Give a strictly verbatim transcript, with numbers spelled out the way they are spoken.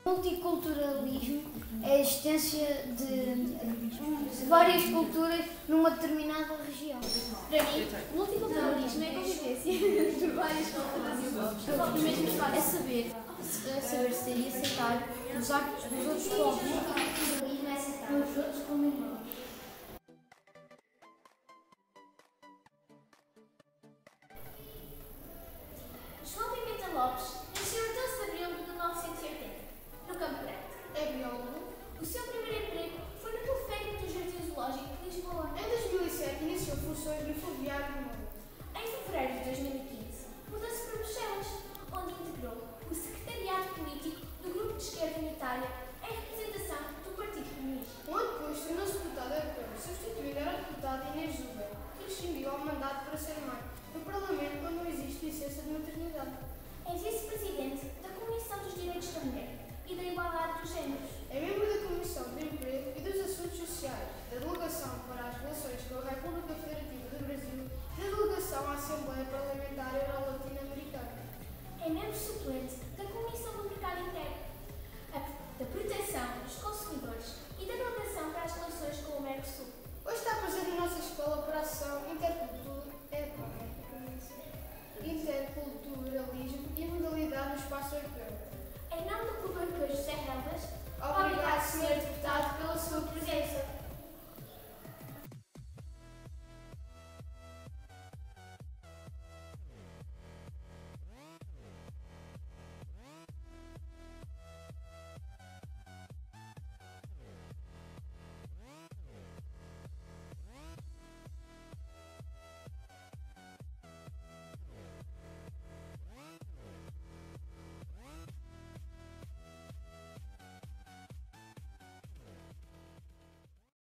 Multiculturalismo é a existência de várias culturas numa determinada região. Para mim, multiculturalismo é a convivência de várias culturas no mesmo espaço. É saber, é saber ser e aceitar os hábitos dos outros povos. Multiculturalismo é aceitar os outros como irmãos.